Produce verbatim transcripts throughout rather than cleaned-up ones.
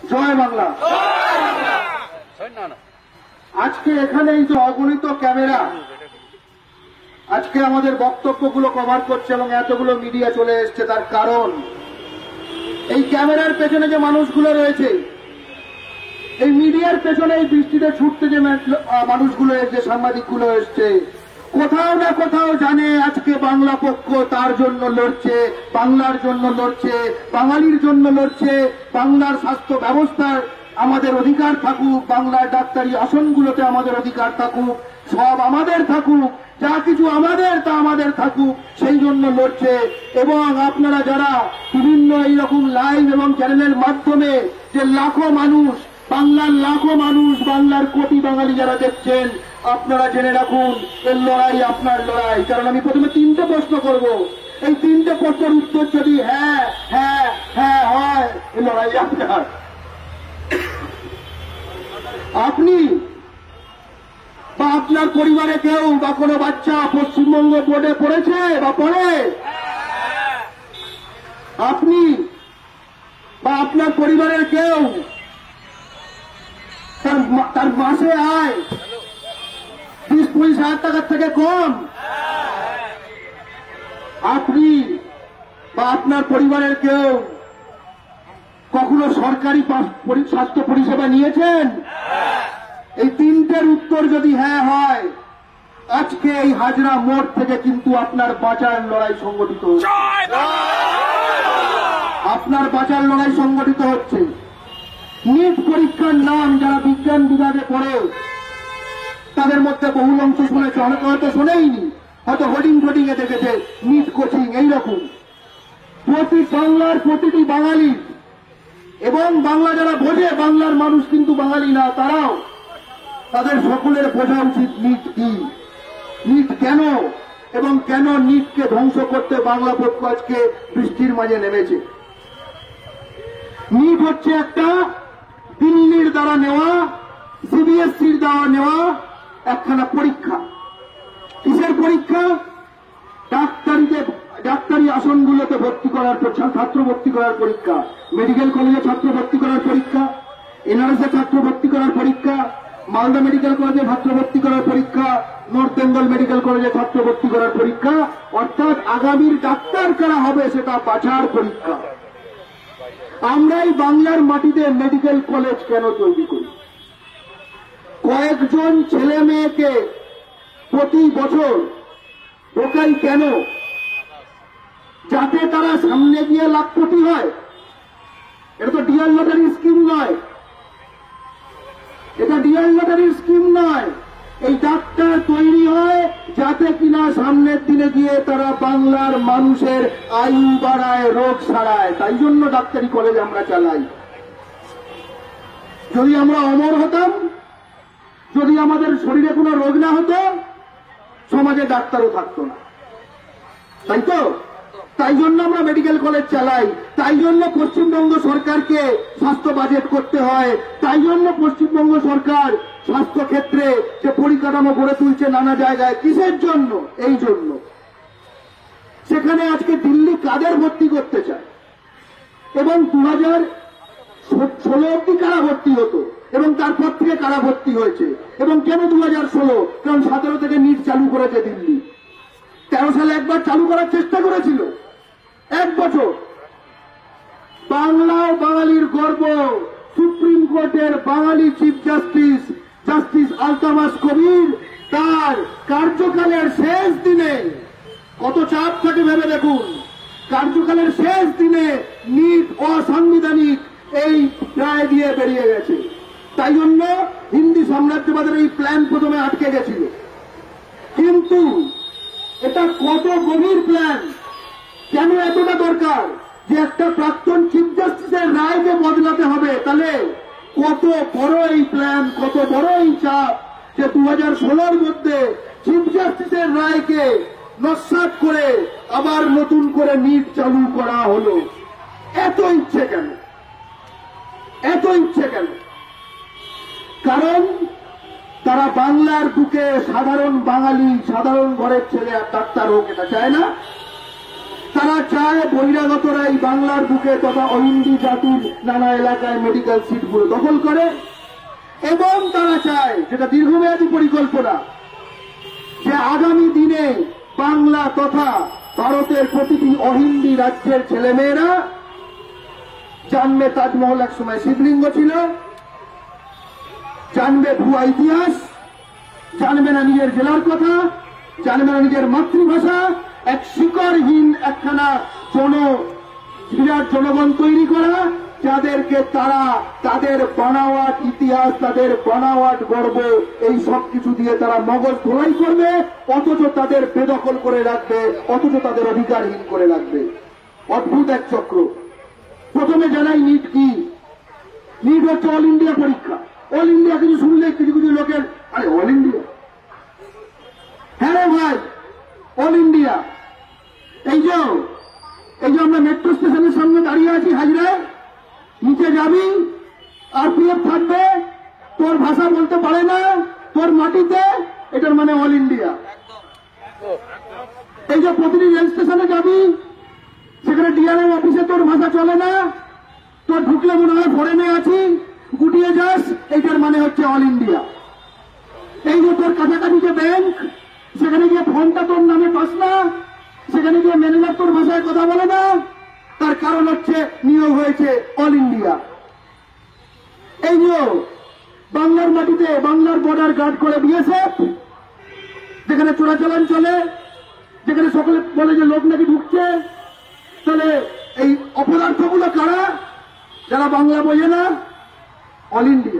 জয় বাংলা। আজকে এখানে এই যে অগণিত ক্যামেরা আজকে আমাদের বক্তব্যগুলো কভার করছে এবং এতগুলো মিডিয়া চলে এসছে, তার কারণ এই ক্যামেরার পেছনে যে মানুষগুলো রয়েছে, এই মিডিয়ার পেছনে এই বৃষ্টিতে ছুটতে যে মানুষগুলো এসছে, সাংবাদিকগুলো এসছে, কোথাও না কোথাও জানে আজকে বাংলা পক্ষ তার জন্য লড়ছে, বাংলার জন্য লড়ছে, বাঙালির জন্য লড়ছে, বাংলার স্বাস্থ্য ব্যবস্থার আমাদের অধিকার থাকুক, বাংলার ডাক্তারি আসনগুলোতে আমাদের অধিকার থাকুক, সব আমাদের থাকুক, যা কিছু আমাদের তা আমাদের থাকুক, সেই জন্য লড়ছে। এবং আপনারা যারা বিভিন্ন এইরকম লাইভ এবং চ্যানেলের মাধ্যমে যে লাখো মানুষ, বাংলার লাখো মানুষ, বাংলার কোটি বাঙালি যারা দেখছেন, আপনারা জেনে রাখুন এর লড়াই আপনার লড়াই। কারণ আমি প্রথমে তিনটে প্রশ্ন করব, এই তিনটে প্রশ্নের উত্তর যদি হ্যাঁ হ্যাঁ হ্যাঁ হয়, এই লড়াই আপনার। আপনি বা আপনার পরিবারে কেউ বা কোনো বাচ্চা পশ্চিমবঙ্গ বোর্ডে পড়েছে বা পড়ে? আপনি বা আপনার পরিবারের কেউ তার মাসে আয় বিশ পঁচিশ হাজার টাকার থেকে কম? আপনি বা আপনার পরিবারের কেউ কখনো সরকারি স্বাস্থ্য পরিষেবা নিয়েছেন? এই তিনটের উত্তর যদি হ্যাঁ হয়, আজকে এই হাজরা মোড় থেকে কিন্তু আপনার বাঁচার লড়াই সংগঠিত হচ্ছে, আপনার বাঁচার লড়াই সংগঠিত হচ্ছে। নিট পরীক্ষার নাম যারা বিজ্ঞান বিভাগে পড়ে তাদের মধ্যে বহুল অংশ শুনেছে, অনেকে হয়তো শোনেইনি, হয়তো হোর্ডিং ফোর্ডিং এ দেখেছে নিট কোচিং। এইরকম প্রতি বাংলার প্রতিটি বাঙালি এবং বাংলা যারা বোঝে, বাংলার মানুষ কিন্তু বাঙালি না, তারাও তাদের সকলের বোঝা উচিত নিট কি, নিট কেন, এবং কেন নিটকে ধ্বংস করতে বাংলা পক্ষ আজকে বৃষ্টির মাঝে নেমেছে। নিট হচ্ছে একটা দিল্লির দ্বারা নেওয়া, সিবিএসসির দ্বারা নেওয়া একখানা পরীক্ষা। কিসের পরীক্ষা? ডাক্তারিতে ডাক্তারি আসনগুলোতে ভর্তি করার, ছাত্র ভর্তি করার পরীক্ষা, মেডিকেল কলেজে ছাত্র ভর্তি করার পরীক্ষা, এনআরএসে ছাত্র ভর্তি করার পরীক্ষা, মালদা মেডিকেল কলেজে ছাত্র ভর্তি করার পরীক্ষা, নর্থ বেঙ্গল মেডিকেল কলেজে ছাত্র ভর্তি করার পরীক্ষা। অর্থাৎ আগামীর ডাক্তার কারা হবে সেটা বাছার পরীক্ষা। আমরাই বাংলার মাটিতে মেডিকেল কলেজ কেন তৈরি করি? কয়েকজন ছেলে মেয়েকে প্রতি বছর ঢোকাই কেন? যাতে তারা সামনে গিয়ে লাখপতি হয়। এটা তো ডিয়ার লটারি স্কিম নয়, এটা ডিয়ার লটারির স্কিম নয়। এই ডাক্তার তৈরি হয় যাতে কিনা সামনের দিনে গিয়ে তারা বাংলার মানুষের আয়ু বাড়ায়, রোগ সারায়। তাই জন্য ডাক্তারি কলেজ আমরা চালাই। যদি আমরা অমর হতাম, যদি আমাদের শরীরে কোনো রোগ না হতো, সমাজে ডাক্তারও থাকতো না, তাই তো? তাই জন্য আমরা মেডিকেল কলেজ চালাই, তাই জন্য পশ্চিমবঙ্গ সরকারকে স্বাস্থ্য বাজেট করতে হয়, তাই জন্য পশ্চিমবঙ্গ সরকার স্বাস্থ্য ক্ষেত্রে যে পরিকাঠামো গড়ে তুলছে নানা জায়গায়। কিসের জন্য? এই জন্য। সেখানে আজকে দিল্লি কাদের ভর্তি করতে চায়, এবং দু হাজার ষোলো অব্দি কারা ভর্তি হতো, এবং তারপর থেকে কারা ভর্তি হয়েছে, এবং কেন দু হাজার ষোলো? কারণ সতেরো থেকে নিট চালু করেছে দিল্লি। তেরো সালে একবার চালু করার চেষ্টা করেছিল, এক বছর। বাংলা বাঙালির গর্ব, সুপ্রিম কোর্টের Bengali chief justice justice Altamas Kabir তার কার্যকালের শেষ দিনে, কত চাপ থাকে ভেবে দেখুন, কার্যকালের শেষ দিনে নিট অসাংবিধানিক এই রায় দিয়ে বেরিয়ে গেছে। তাই জন্য হিন্দি সাম্রাজ্যবাদের এই প্ল্যান প্রথমে আটকে গেছিল। কিন্তু এটা কত গভীর প্ল্যান, কেন এতটা দরকার যে একটা প্রাক্তন চিফ জাস্টিসের রায়কে বদলাতে হবে? তাহলে কত বড় এই প্ল্যান, কত বড় এই চাপ যে দু হাজার ষোলোর মধ্যে চিফ জাস্টিসের রায়কে নস্যাৎ করে আবার নতুন করে নিট চালু করা হলো। এত ইচ্ছে কেন? এত ইচ্ছে কেন? কারণ তারা বাংলার বুকে সাধারণ বাঙালি, সাধারণ ঘরের ছেলে আর ডাক্তার হোক এটা চায় না। তারা চায় বহিরাগতরা এই বাংলার বুকে তথা অহিন্দি জাতির নানা এলাকায় মেডিকেল সিটগুলো দখল করে, এবং তারা চায়, যেটা দীর্ঘমেয়াদী পরিকল্পনা, যে আগামী দিনে বাংলা তথা ভারতের প্রতিটি অহিন্দি রাজ্যের ছেলেমেয়েরা জানবে তাজমহল এক সময় শিবলিঙ্গ ছিল, জানবে ভুয়া ইতিহাস, জানবে না নিজের জেলার কথা, জানবে না নিজের মাতৃভাষা, এক শিকড়হীন একখানা জন বিরাট জনগণ তৈরি করা, যাদেরকে তারা তাদের বানাওয়াট ইতিহাস, তাদের বানাওয়াট গর্ব, এই সব কিছু দিয়ে তারা মগজ ধোলাই করবে, অথচ তাদের বেদখল করে রাখবে, অথচ তাদের অধিকারহীন করে রাখবে। অদ্ভুত এক চক্র। প্রথমে জানাই নিট কি। নিট হচ্ছে অল ইন্ডিয়া পরীক্ষা। অল ইন্ডিয়া কিছু শুনলে কিছু কিছু লোকের, আরে অল ইন্ডিয়া, হ্যাঁ রে ভাই অল ইন্ডিয়া। এই যে এই যে আমরা মেট্রো স্টেশনের সামনে দাঁড়িয়ে আছি হাজরায়, নিচে যাবি আর পিএফ থাকবে, তোর ভাষা বলতে পারে না, তোর মাটিতে, এটার মানে অল ইন্ডিয়া। এই যে প্রতিটি রেল স্টেশনে যাবি, সেখানে ডিআরএম অফিসে তোর ভাষা চলে না, তোর ঢুকলে মনে হয় ফরেনে আছি, গুটিয়ে যাস, এইটার মানে হচ্ছে অল ইন্ডিয়া। এই যে তোর কাছাকাছি যে ব্যাংক, সেখানে গিয়ে ফর্মটা তোর নামে পাস না, সেখানে গিয়ে ম্যানেজার তোর ভাষায় কথা বলে না, তার কারণ হচ্ছে নিয়োগ হয়েছে অল ইন্ডিয়া। এই যে বাংলার মাটিতে বাংলার বর্ডার গার্ড করে বিএসএফ, যেখানে চোরাচালান চলে, যেখানে সকলে বলে যে লোক নাকি ঢুকছে, তাহলে এই অপদার্থগুলো কারা? যারা বাংলা বোঝে না, অল ইন্ডিয়া।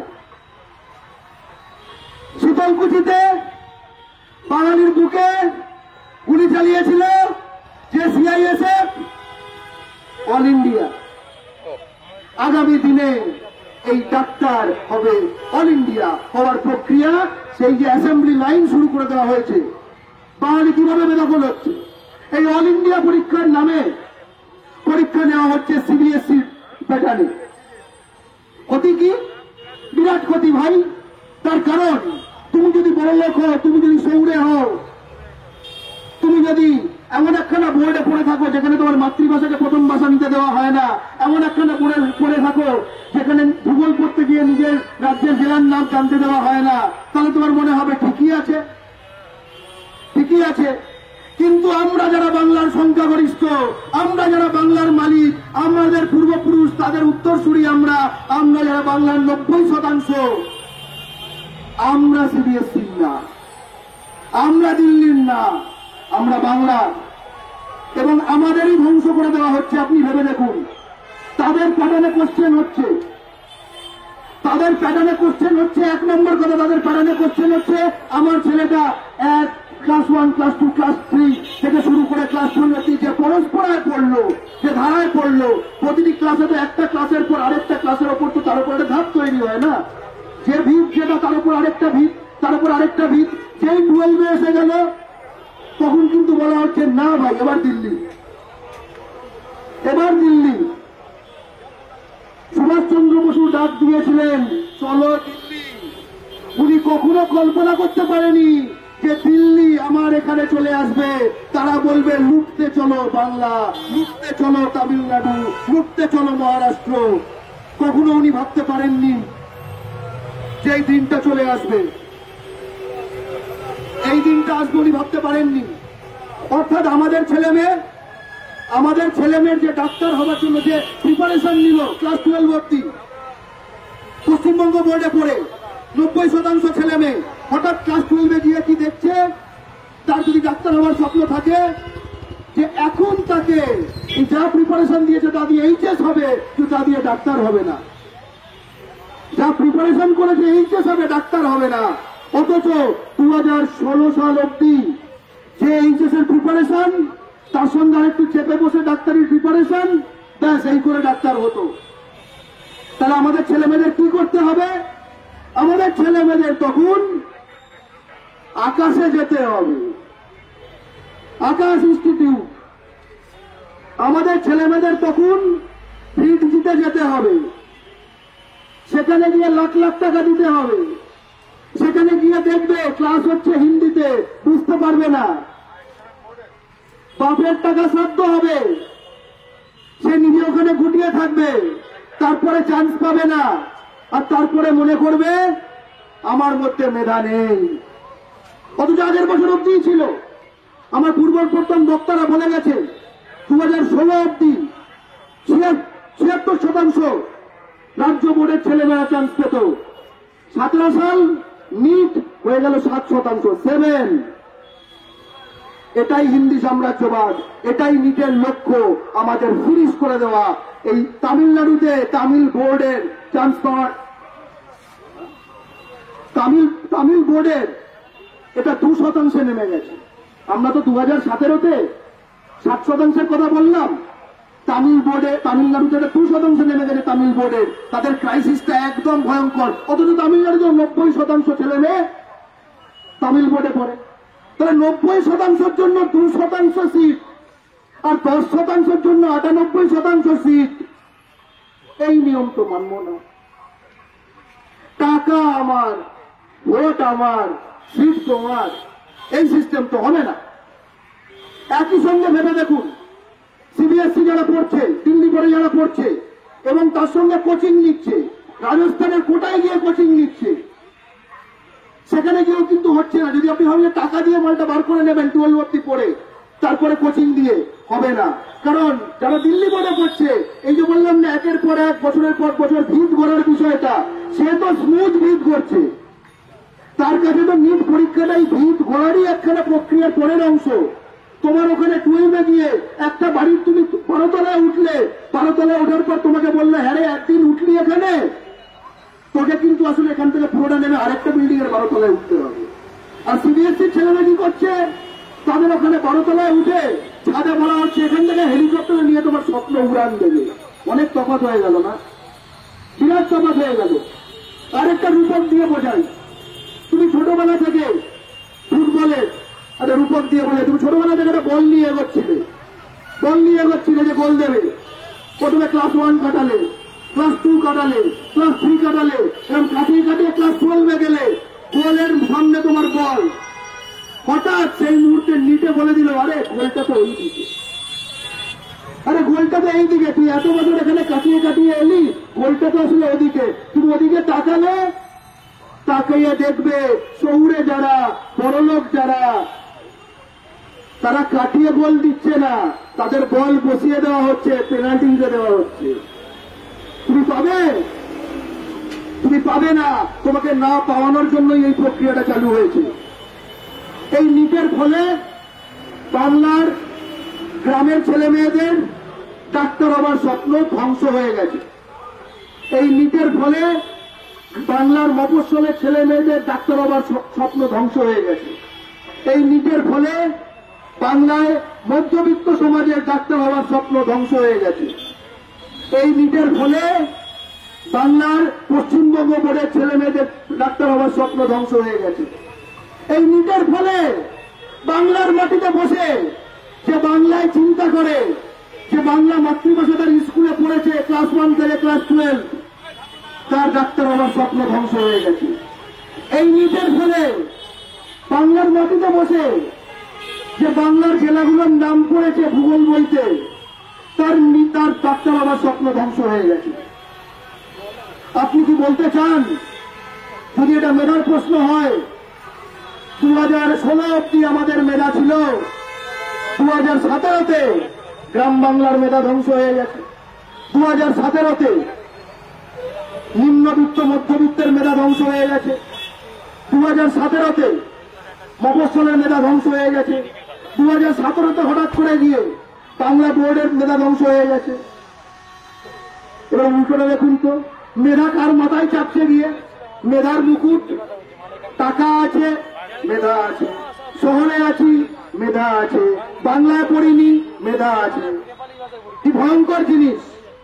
শীতলকুচিতে বাঙালির বুকে গুলি চালিয়েছিল যে সিআইএসএফ, অল ইন্ডিয়া। আগামী দিনে এই ডাক্তার হবে অল ইন্ডিয়া হওয়ার প্রক্রিয়া, সেই যে অ্যাসেম্বলি লাইন শুরু করে দেওয়া হয়েছে। বাঙালি কিভাবে বেদখল হচ্ছে? এই অল ইন্ডিয়া পরীক্ষার নামে পরীক্ষা নেওয়া হচ্ছে সিবিএসই প্যাটার্নে। ক্ষতি কি? বিরাট ক্ষতি ভাই। তার কারণ তুমি যদি বড় লোক হও, তুমি যদি শহুরে হও, তুমি যদি এমন একখানা বোর্ডে পড়ে থাকো যেখানে তোমার মাতৃভাষাকে প্রথম ভাষা নিতে দেওয়া হয় না, এমন একখানা বোর্ডে পড়ে থাকো যেখানে ভূগোল পড়তে গিয়ে নিজের রাজ্যের জেলার নাম জানতে দেওয়া হয় না, তাহলে তোমার মনে হবে ঠিকই আছে, ঠিকই আছে। কিন্তু আমরা যারা বাংলার সংখ্যাগরিষ্ঠ, আমরা যারা বাংলার মালিক, আমাদের পূর্বপুরুষ তাদের উত্তরসূরি, আমরা আমরা যারা বাংলার নব্বই শতাংশ, আমরা সিবিএসসির না, আমরা দিল্লির না, আমরা বাংলা। এবং আমাদেরই ধ্বংস করে দেওয়া হচ্ছে। আপনি ভেবে দেখুন, তাদের প্যাটার্নে কোশ্চেন হচ্ছে, তাদের প্যাটার্নে কোশ্চেন হচ্ছে এক নম্বর কথা, তাদের প্যাটার্নে কোশ্চেন হচ্ছে আমার ছেলেটা এক class one class two class three থেকে শুরু করে ক্লাস টুয়েলভ অব্দি যে পরস্পরায় পড়লো, যে ধারায় পড়লো, প্রতিটি ক্লাসে তো একটা ক্লাসের পর আরেকটা ক্লাসের ওপর তো তার উপর একটা ধাপ তৈরি হয় না, যে ভিত যেটা তার উপর আরেকটা ভিত, তার উপর আরেকটা ভিত। যেই টুয়েলভে এসে গেল তখন কিন্তু বলা হচ্ছে না ভাই এবার দিল্লি, এবার দিল্লি। সুভাষচন্দ্র বসু ডাক দিয়েছিলেন চলো দিল্লি। উনি কখনো কল্পনা করতে পারেনি যে দিল্লি আমার এখানে চলে আসবে, তারা বলবে লুটতে চলো বাংলা, লুটতে চলো তামিলনাড়ু, লুটতে চলো মহারাষ্ট্র। কখনো উনি ভাবতে পারেননি যে এই দিনটা চলে আসবে, এই দিনটা আসবে উনি ভাবতে পারেননি। অর্থাৎ আমাদের ছেলে মেয়ে, আমাদের ছেলে মেয়ের যে ডাক্তার হবার জন্য যে প্রিপারেশন নিল ক্লাস টুয়েলভ অব্দি পশ্চিমবঙ্গ বোর্ডে পড়ে, নব্বই শতাংশ ছেলে মেয়ে হঠাৎ ক্লাস টুয়েলভে গিয়ে কি দেখছে, তার যদি ডাক্তার হওয়ার স্বপ্ন থাকে, যে এখন তাকে যা প্রিপারেশন দিয়েছে তা দিয়ে এইচএস হবে, কিন্তু তা দিয়ে ডাক্তার হবে না। যা প্রিপারেশন করেছে এইচএস হবে, ডাক্তার হবে না। অথচ দু হাজার ষোলো সাল অব্দি যে এইচএস এর প্রিপারেশন, তার সঙ্গে আরেকটু চেপে বসে ডাক্তারির প্রিপারেশন, ব্যাস এই করে ডাক্তার হতো। তাহলে আমাদের ছেলে মেয়েদের কি করতে হবে? আমাদের ছেলে মেয়েদের তখন আকাশে যেতে হবে, আকাশ ইনস্টিটিউট। আমাদের ছেলে মেয়েদের তখন ফিট জিতে যেতে হবে, সেখানে গিয়ে লাখ লাখ টাকা দিতে হবে, সেখানে গিয়ে দেখবে ক্লাস হচ্ছে হিন্দিতে, বুঝতে পারবে না। বাপের টাকা শ্রাদ্ধ হবে, সে নিজে ওখানে গুটিয়ে থাকবে, তারপরে চান্স পাবে না, আর তারপরে মনে করবে আমার মধ্যে মেধা নেই। অথচ আগের বছর অব্দি ছিল। আমার পূর্ব প্রথম বক্তারা বলে গেছে দু হাজার ষোলো অব্দি ছিয়াত্তর শতাংশ রাজ্য বোর্ডের ছেলেমেয়েরা চান্স পেত। সতেরো সাল নিট হয়ে গেল সাত শতাংশ, সেভেন। এটাই হিন্দি সাম্রাজ্যবাদ, এটাই নিটের লক্ষ্য, আমাদের ফিনিশ করে দেওয়া। এই তামিলনাড়ুতে তামিল বোর্ডের চান্স পাওয়ার, তামিল তামিল বোর্ডের এটা দু শতাংশে নেমে গেছে। আমরা তো দু হাজার সতেরোতে সাত শতাংশের কথা বললাম, তামিল বোর্ডে তামিলনাড়ুতে এটা দু শতাংশে নেমে গেছে। তামিল বোর্ডের তাদের ক্রাইসিসটা একদম ভয়ঙ্কর। অথচ তামিলনাড়ুতে নব্বই শতাংশ ছেলে মেয়ে তামিল বোর্ডে পড়ে। তাহলে নব্বই শতাংশের জন্য দু শতাংশ সিট, আর দশ শতাংশের জন্য আটানব্বই শতাংশ সিট। এই নিয়ম তো মানব না। টাকা আমার, ভোট আমার, সিট তোমার, এই সিস্টেম তো হবে না। একই সঙ্গে ভেবে দেখুন, সিবিএসসি যারা পড়ছে, দিল্লি বোর্ডে যারা পড়ছে এবং তার সঙ্গে কোচিং নিচ্ছে, রাজস্থানের কোটায় গিয়ে কোচিং নিচ্ছে, সেখানে গিয়েও কিন্তু হচ্ছে না। যদি আপনি ভাবেন টাকা দিয়ে মালটা বার করে নেবেন টুয়েলভ অব্দি পড়ে, তারপরে কোচিং দিয়ে, হবে না। কারণ যারা দিল্লি বোর্ডে পড়ছে, এই যে বললাম না একের পর এক বছরের পর বছর ভিত গড়ার বিষয়টা, সে তো স্মুথ ভিত করছে। তার কাছে তো নিট পরীক্ষাটাই ভিত গড়ারই একখানা প্রক্রিয়ার পরের অংশ। তোমার ওখানে টুয়েলভে গিয়ে একটা বাড়ির তুমি বারোতলায় উঠলে, বারোতলায় ওঠার পর তোমাকে বললে হ্যাঁ রে একদিন উঠলি এখানে, তোকে কিন্তু আসলে এখান থেকে পুরোটা নেমে আরেকটা বিল্ডিং এর বারোতলায় উঠতে হবে। আর সিবিএসসির ছেলেরা কি করছে, তাদের ওখানে বারোতলায় উঠে ছাদে বলা হচ্ছে এখান থেকে হেলিকপ্টারে নিয়ে তোমার স্বপ্ন উড়ান দেবে। অনেক তফাৎ হয়ে গেল না? বিরাট তফাৎ হয়ে গেল। আরেকটা রূপক দিয়ে বোঝাই, তুমি ছোটবেলা থেকে ফুটবলে একটা রূপক দিয়ে বোঝাই, তুমি ছোটবেলা থেকে একটা বল নিয়ে এগোচ্ছিলে, বল নিয়ে এগোচ্ছিলে যে গোল দেবে। প্রথমে ক্লাস ওয়ান কাটালে, ক্লাস টু কাটালে, ক্লাস থ্রি কাটালে, এরকম কাটিয়ে কাটিয়ে ক্লাস টুয়েলভে গেলে, গোলের সামনে তোমার বল। হঠাৎ সেই মুহূর্তে নিটে বলে দিল আরে গোলটা তো ওই দিকে, আরে গোলটা তো এইদিকে, তুই এত বছর এখানে কাটিয়ে কাটিয়ে এলি, গোলটা তো আসলে ওদিকে। তুমি ওদিকে তাকালে, তাকিয়ে দেখবে শহুরে যারা, বড়লোক যারা, তারা কাটিয়ে গোল দিচ্ছে না, তাদের বল বসিয়ে দেওয়া হচ্ছে, পেনাল্টি দেওয়া হচ্ছে। তুমি পাবে? তুমি পাবে না। তোমাকে না পাওয়ানোর জন্যই এই প্রক্রিয়াটা চালু হয়েছে। এই নিটের ফলে বাংলার গ্রামের ছেলে মেয়েদের ডাক্তার হবার স্বপ্ন ধ্বংস হয়ে গেছে। এই নিটের ফলে বাংলার মফস্বলের ছেলে মেয়েদের ডাক্তার হবার স্বপ্ন ধ্বংস হয়ে গেছে। এই নিটের ফলে বাংলায় মধ্যবিত্ত সমাজের ডাক্তার হওয়ার স্বপ্ন ধ্বংস হয়ে গেছে। এই নিটের ফলে বাংলার পশ্চিমবঙ্গ বোর্ডের ছেলে মেয়েদের ডাক্তার হওয়ার স্বপ্ন ধ্বংস হয়ে গেছে। এই নিটের ফলে বাংলার মাটিতে বসে যে বাংলায় চিন্তা করে, যে বাংলা মাতৃভাষা তার স্কুলে পড়েছে ক্লাস ওয়ান থেকে ক্লাস টুয়েলভ, তার ডাক্তার হওয়ার স্বপ্ন ধ্বংস হয়ে গেছে। এই নিটের ফলে বাংলার মাটিতে বসে যে বাংলার জেলাগুলোর নাম পড়েছে ভূগোল বইতে, তার তার ডাক্তার হওয়ার স্বপ্ন ধ্বংস হয়ে গেছে। আপনি কি বলতে চান যদি এটা মেধার প্রশ্ন হয়, দু হাজার ষোলো অব্দি আমাদের মেধা ছিল, দু হাজার সতেরোতে গ্রাম বাংলার মেধা ধ্বংস হয়ে গেছে। দু হাজার সতেরোতে নিম্নবিত্ত মধ্যবিত্তের মেধা ধ্বংস হয়ে গেছে। দু হাজার সতেরোতে মফস্বলের মেধা ধ্বংস হয়ে গেছে। দু হাজার সতেরোতে হঠাৎ করে গিয়ে বাংলা বোর্ডের মেধা ধ্বংস হয়ে গেছে। এবার উল্টোটা দেখুন তো, মেধা কার মাথায় চাপছে গিয়ে? মেধার মুকুট, টাকা আছে, মেধা আছে, শহরে আছি, মেধা আছে, বাংলায় পড়িনি, মেধা আছে। কি ভয়ঙ্কর জিনিস!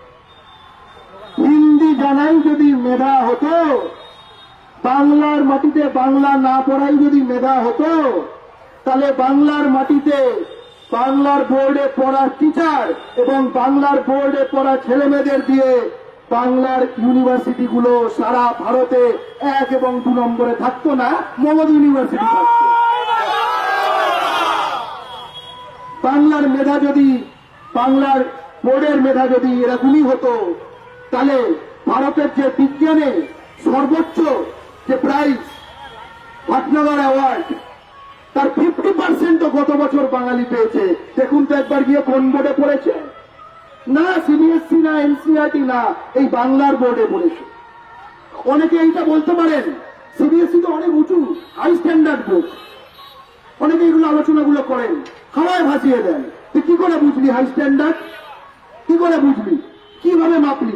হিন্দি জানাই যদি মেধা হতো, বাংলার মাটিতে বাংলা না পড়াই যদি মেধা হতো, তাহলে বাংলার মাটিতে বাংলার বোর্ডে পড়া টিচার এবং বাংলার বোর্ডে পড়া ছেলেমেয়েদের দিয়ে বাংলার ইউনিভার্সিটিগুলো সারা ভারতে এক এবং দু নম্বরে থাকতো না, মগধ ইউনিভার্সিটি থাকতো। বাংলার মেধা যদি বাংলার বোর্ডের মেধা যদি এরকমই হতো, তাহলে ভারতের যে বিজ্ঞানে সর্বোচ্চ যে প্রাইজ ভাটনগর অ্যাওয়ার্ড, তার ফিফটি পার্সেন্টও গত বছর বাঙালি পেয়েছে। দেখুন তো একবার গিয়ে কোন বোর্ডে পড়েছে? না সিবিএসসি, না এনসিইআরটি, না এই বাংলার বোর্ডে পড়েছে। অনেকে এইটা বলতে পারেন সিবিএসসি তো অনেক উঁচু হাই স্ট্যান্ডার্ড বোর্ড, অনেকে এইগুলো আলোচনাগুলো করেন, হাওয়ায় ভাসিয়ে দেন। তুই কি করে বুঝলি হাই স্ট্যান্ডার্ড? কি করে বুঝলি? কিভাবে মাপলি?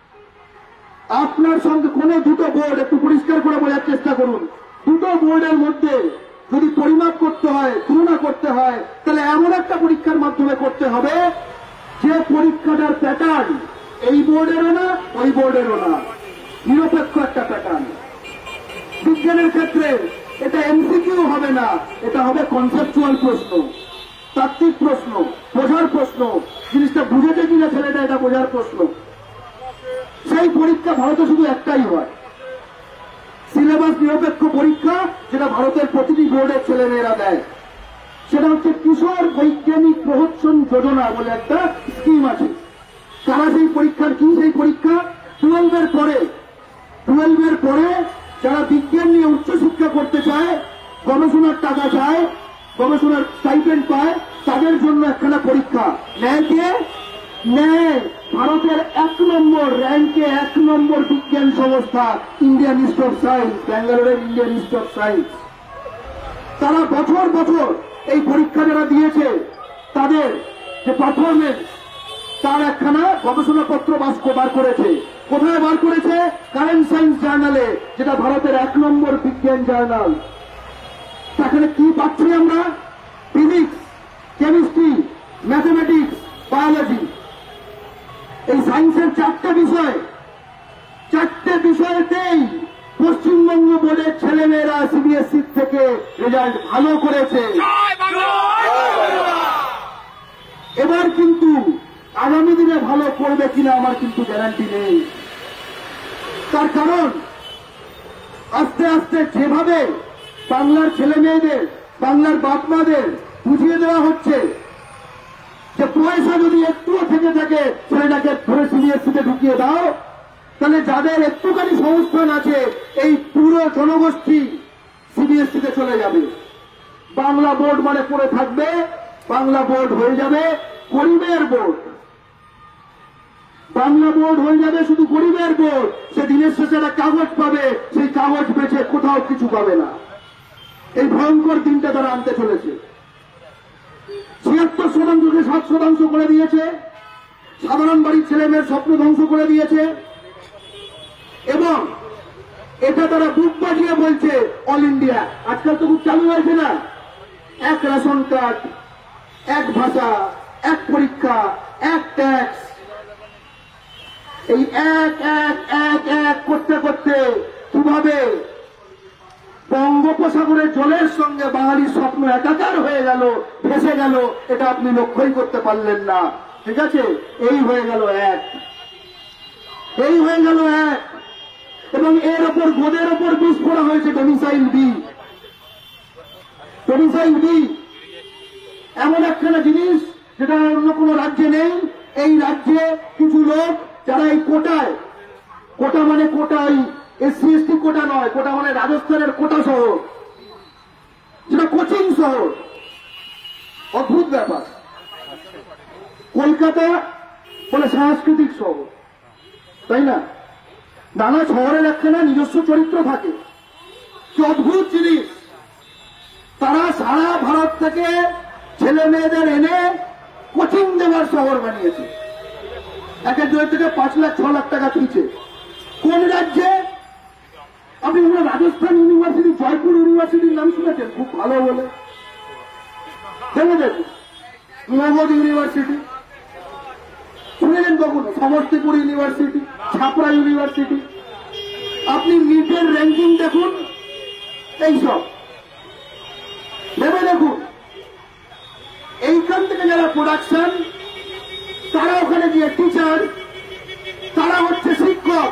আপনার সঙ্গে কোন দুটো বোর্ড, একটু পরিষ্কার করে বোঝার চেষ্টা করুন, দুটো বোর্ডের মধ্যে যদি পরিমাপ করতে হয়, তুলনা করতে হয়, তাহলে এমন একটা পরীক্ষার মাধ্যমে করতে হবে যে পরীক্ষাটার প্যাটার্ন এই বোর্ডেরও না ওই বোর্ডেরও না, নিরপেক্ষ একটা প্যাটার্ন। বিজ্ঞানের ক্ষেত্রে এটা এমসিকিউ হবে না, এটা হবে কনসেপচুয়াল প্রশ্ন, তাত্ত্বিক প্রশ্ন, বোঝার প্রশ্ন, জিনিসটা বুঝেছে কিনা ছেলেটা এটা বোঝার প্রশ্ন। সেই পরীক্ষা ভারতে শুধু একটাই হয়, সিলেবাস নিরপেক্ষ পরীক্ষা, যেটা ভারতের প্রতিটি বোর্ডের ছেলেমেয়েরা দেয়। সেটা হচ্ছে কিশোর বৈজ্ঞানিক প্রহসন যোজনা বলে একটা স্কিম আছে। তারা সেই পরীক্ষার কি সেই পরীক্ষা টুয়েলভের পরে টুয়েলভের পরে যারা বিজ্ঞান নিয়ে উচ্চশিক্ষা করতে চায়, গবেষণার টাকা চায়, গবেষণার স্টাইপেন্ড পায়, তাদের জন্য একখানা পরীক্ষা নেয়। কে নেয়? ভারতের এক নম্বর র্যাঙ্কে এক নম্বর বিজ্ঞান সংস্থা ইন্ডিয়ান ইনস্টিটিউট অফ সায়েন্স, ব্যাঙ্গালোরের ইন্ডিয়ান ইনস্টিটিউট অফ সায়েন্স। তারা বছর বছর এই পরীক্ষা যারা দিয়েছে তাদের যে পারফরমেন্স, তার একখানা গবেষণাপত্র বার করেছে। কোথায় বার করেছে? কারেন্ট সায়েন্স জার্নালে, যেটা ভারতের এক নম্বর বিজ্ঞান জার্নাল। সেখানে কি পাচ্ছি আমরা? ফিজিক্স, কেমিস্ট্রি, ম্যাথমেটিক্স, বায়োলজি, এই সায়েন্সের চারটে বিষয়, চারটে বিষয়তেই পশ্চিমবঙ্গ বোর্ডের ছেলেমেয়েরা সিবিএসসি থেকে রেজাল্ট ভালো করেছে। এবার কিন্তু আগামী দিনে ভালো করবে কিনা আমার কিন্তু গ্যারান্টি নেই। তার কারণ আস্তে আস্তে যেভাবে বাংলার ছেলে মেয়েদের, বাংলার বাপ মাদের বুঝিয়ে দেওয়া হচ্ছে যে পয়সা যদি একটুও থেকে থাকে ছেলেটাকে ধরে সিবিএসসিতে ঢুকিয়ে দাও, তাহলে যাদের একটুখানি সংস্থান আছে এই পুরো জনগোষ্ঠী সিবিএসসিতে চলে যাবে। বাংলা বোর্ড মানে পড়ে থাকবে, বাংলা বোর্ড হয়ে যাবে গরিবের বোর্ড, বাংলা বোর্ড হয়ে যাবে শুধু গরিবের বোর্ড। সে দিনের শেষে একটা কাগজ পাবে, সেই কাগজ বেচে কোথাও কিছু পাবে না। এই ভয়ঙ্কর দিনটা তারা আনতে চলেছে। ছিয়াত্তর শতাংশকে সাত শতাংশ করে দিয়েছে, সাধারণ বাড়ির ছেলে মেয়ের স্বপ্ন ধ্বংস করে দিয়েছে, এবং এটা তারা বুক বাজিয়ে বলছে অল ইন্ডিয়া। আজকাল তো খুব চালু হয়েছে না, এক রেশন কার্ড, এক ভাষা, এক পরীক্ষা, এক ট্যাক্স। এই এক এক এক এক করতে করতে কিভাবে বঙ্গোপসাগরের জলের সঙ্গে বাঙালির স্বপ্ন একাকার হয়ে গেল, ভেসে গেল, এটা আপনি লক্ষ্যই করতে পারলেন না। ঠিক আছে, এই হয়ে গেল এক, এই হয়ে গেল এক। এবং এর ওপর গোদের ওপর বিষ পড়া হয়েছে ডোমিসাইল বি। ডোমিসাইল বি এমন একখানা জিনিস যেটা অন্য কোনো রাজ্যে নেই। এই রাজ্যে কিছু লোক যারা এই কোটায়, কোটা মানে কোটা ওই এসসি এসটি কোটা নয়, কোটা মানে রাজস্থানের কোটা শহর, যেটা কোচিং শহর। অদ্ভুত ব্যাপার। কলকাতা বলে সাংস্কৃতিক শহর, তাই না? নানা শহরের একখানা নিজস্ব চরিত্র থাকে। কি অদ্ভুত জিনিস! তারা সারা ভারত থেকে ছেলে মেয়েদের এনে কোচিং দেওয়ার শহর বানিয়েছে। এক একজন থেকে পাঁচ লাখ ছ লাখ টাকা তুলছে। কোন রাজ্যে? আপনি রাজস্থান ইউনিভার্সিটি, জয়পুর ইউনিভার্সিটির নাম শুনেছেন? খুব ভালো বলে দেখে দেখুন। নগদ ইউনিভার্সিটি শুনেছেন কখনো? Samastipur university, Chhapra university. আপনি নিটের র্যাঙ্কিং দেখুন, এইসব ভেবে দেখুন। এইখান থেকে যারা প্রোডাকশন, তারা ওখানে গিয়ে টিচার, তারা হচ্ছে শিক্ষক,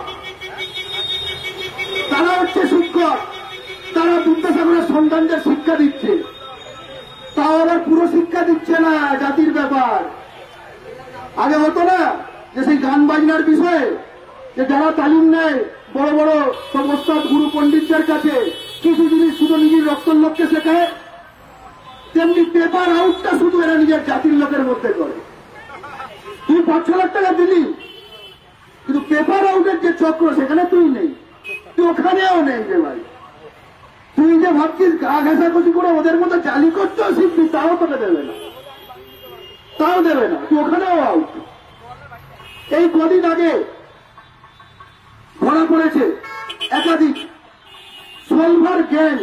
তারা হচ্ছে শিক্ষক, তারা বিদ্যাসাগরের সন্তানদের শিক্ষা দিচ্ছে। তাও আবার পুরো শিক্ষা দিচ্ছে না জাতির ব্যাপার। আগে হতো না যে সেই গান বাজনার বিষয়ে যে যারা তালিম নেয় বড় বড় সব ওস্তাদ গুরু পণ্ডিতদের কাছে কিছু জিনিস শুধু নিজের রক্তের লোককে শেখায়, তেমনি পেপার আউটটা শুধু এরা নিজের জাতির লোকের মধ্যে করে। তুই পাঁচ ছ লাখ টাকা দিলি, কিন্তু পেপার আউটের যে চক্র সেখানে তুই নেই, তুই ওখানেও নেই যে ভাই। তুই যে ভাবছিস গা ঘেঁষাঘষি করে ওদের মতো জালি করতেও শিখবি, তাও তোকে দেবে না, তাও দেবে না, তুই ওখানেও আউট। এই কদিন আগে ধরা পড়েছে একাধিক সলভার গ্যাং।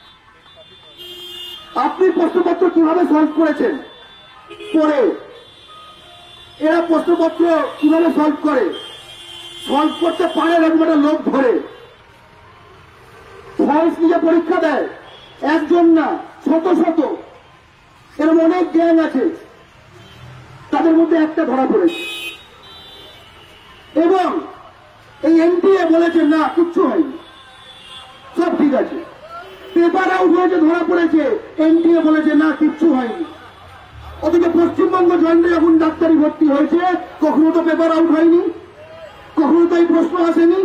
আপনি প্রশ্নপত্র কিভাবে সলভ করেছেন পড়ে, এরা প্রশ্নপত্র কিভাবে সলভ করে, সলভ করতে পারে এরকম একটা লোক ধরে ফলস নিয়ে পরীক্ষা দেয়। একজন না, শত শত এরকম অনেক গ্যাং আছে, তাদের মধ্যে একটা ধরা পড়েছে। এবং এই এনটিএ বলেছে না কিচ্ছু হয়নি, সব ঠিক আছে। পেপার আউট হয়েছে, ধরা পড়েছে, এনটিএ বলেছে না কিচ্ছু হয়নি। অথচ পশ্চিমবঙ্গ জয়েন্টে যখন ডাক্তারি ভর্তি হয়েছে কখনো তো পেপার আউট হয়নি, কখনো তো এই প্রশ্ন আসেনি।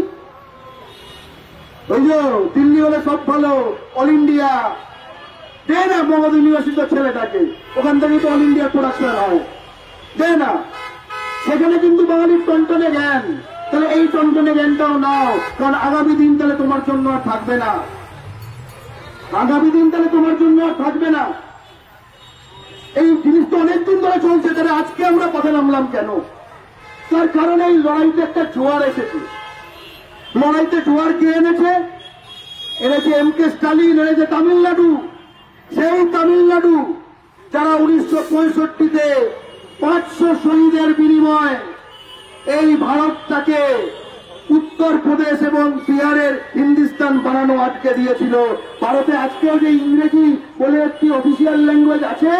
ওই যে দিল্লি হলে সব ভালো, অল ইন্ডিয়া দে না মগধ ইউনিভার্সিটির ছেলেটাকে, ওখান থেকে তো অল ইন্ডিয়া প্রোডাকশন হয়, দে না। সেখানে কিন্তু বাঙালির টনটনে জ্ঞান, তাহলে এই টনটনে জ্ঞানটাও নাও, কারণ আগামী দিন তাহলে তোমার জন্য আর থাকবে না, আগামী দিন তাহলে তোমার জন্য আর থাকবে না। এই জিনিসটা অনেকদিন ধরে চলছে, তাহলে আজকে আমরা পথে নামলাম কেন? তার কারণে এই লড়াইতে একটা জোয়ার এসেছে। লড়াইতে জোয়ার কে এনেছে? এনেছে এম কে স্টালিন, এনেছে তামিলনাড়ু। সেই তামিলনাড়ু যারা উনিশশো পঁয়ষট্টিতে পাঁচশো শহীদের বিনিময় এই ভারতটাকে উত্তরপ্রদেশ এবং বিহারের হিন্দুস্তান বানানো আটকে দিয়েছিল। ভারতে আজকেও যে ইংরেজি বলে একটি অফিসিয়াল ল্যাঙ্গুয়েজ আছে,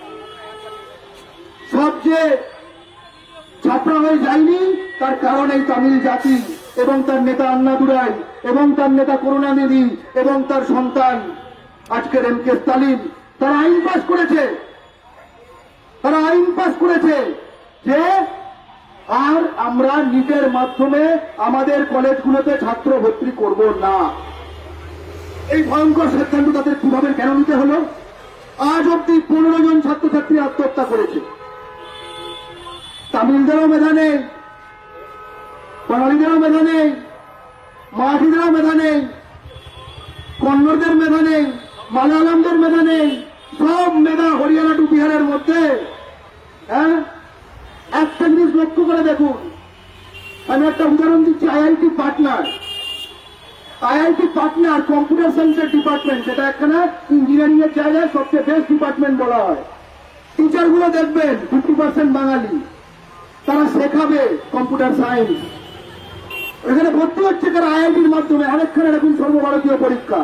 সব যে ছাপড়া হয়ে যায়নি, তার কারণ এই তামিল জাতি এবং তার নেতা আন্নাদুরাই এবং তার নেতা করুণানিধি এবং তার সন্তান আজকের এম কে স্টালিন। তারা আইন পাস করেছে, তারা আইন পাস করেছে যে আর আমরা নিটের মাধ্যমে আমাদের কলেজগুলোতে ছাত্র ভর্তি করব না। এই ভয়ঙ্কর সিদ্ধান্ত তাদের কিভাবে কেন নিতে হলো? আজ অব্দি পনেরো জন ছাত্রছাত্রী আত্মহত্যা করেছে। তামিলদেরও মেধা নেই, বাঙালিদেরও মেধা নেই, মারাঠিদেরও মেধা নেই, কন্নড়দের মেধা নেই, মালায়ালামদের মেধা নেই, সব মেধা হরিয়ানা টু বিহারের মধ্যে। হ্যাঁ, একটা জিনিস লক্ষ্য করে দেখুন, আমি একটা উদাহরণ দিচ্ছি। আইআইটি পাটনার, আইআইটি পাটনার কম্পিউটার সায়েন্সের ডিপার্টমেন্ট, যেটা একখানা ইঞ্জিনিয়ারিং এর জায়গায় সবচেয়ে বেস্ট ডিপার্টমেন্ট বলা হয়। টিচারগুলো দেখবেন ফিফটি পার্সেন্ট বাঙালি, তারা শেখাবে কম্পিউটার সায়েন্স। এখানে ভর্তি হচ্ছে কারা? আইআইটির মাধ্যমে। আরেকখানে এরকম সর্বভারতীয় পরীক্ষা,